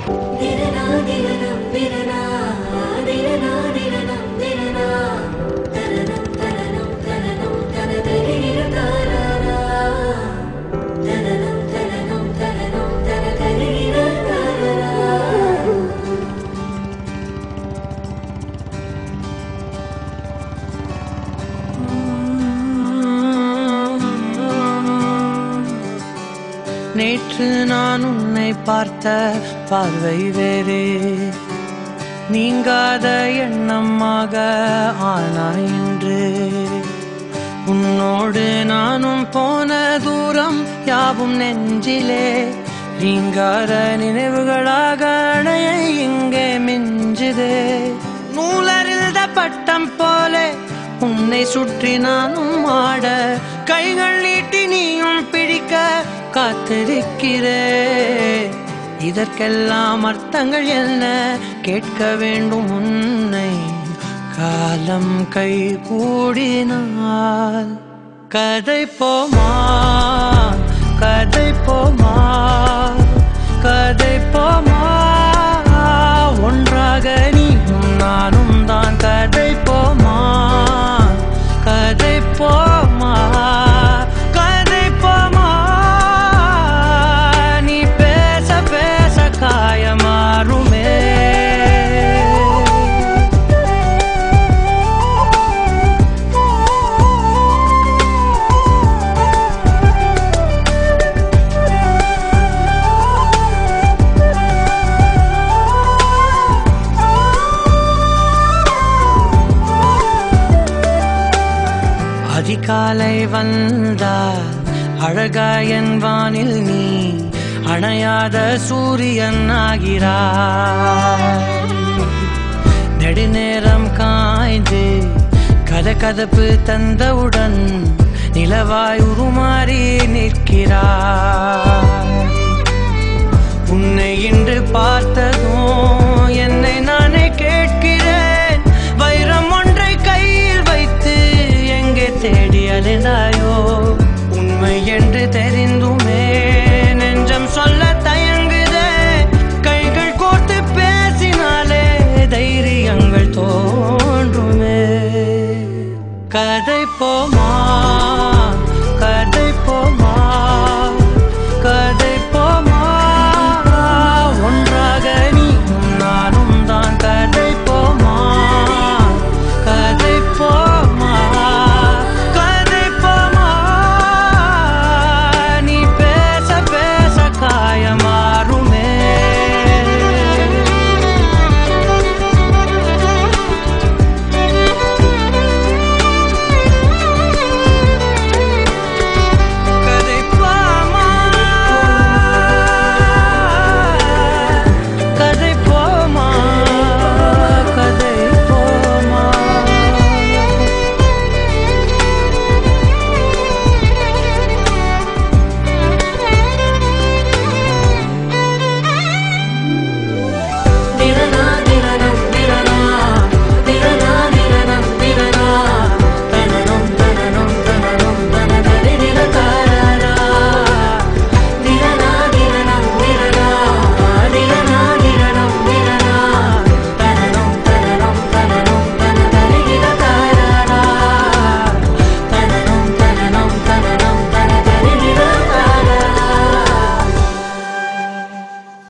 நேற்று நான் உன்னை பார்த்த பார்வை வேறே, நீங்காத எண்ணமாக ஆனாய் இன்று. உன்னோடு நானும் போன தூரம் யாவும் நெஞ்சிலே நீங்காத நினைவுகளாக அணைய இங்கே மிஞ்சுதே. நூலறிந்த பட்டம் போல உன்னை சுற்றி நானும் ஆட, கைகள் நீட்டி நீயும் பிடிக்க காத்திருக்கிறே. இதற்கெல்லாம் அர்த்தங்கள் என்ன கேட்க வேண்டும் உன்னை. காலம் கை கூடினால் கதை போமா, கதை போமா, கதை போமா. ஒன்றாக நீயும் நானும் தான் கதை போமா, கதை போமா, கதை போமா. நீ பேச பேச காயமாறுமே. அதிகாலை வந்தால் அழகாயன் வானில் நீ அணையாத சூரியன் ஆகிறாய். நெடுநேரம் காய்ந்து கதகதப்பு தந்தவுடன் நிலவாய் உருமாறி நிற்கிறாய். உன்னை இன்று பார்த்த